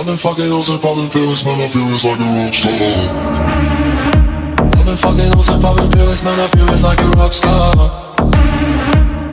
I've been fucking hoes and popping pills, man, I feel it's like a rock star. I've been fucking hoes and popping pills, man, I feel it's like a rock star.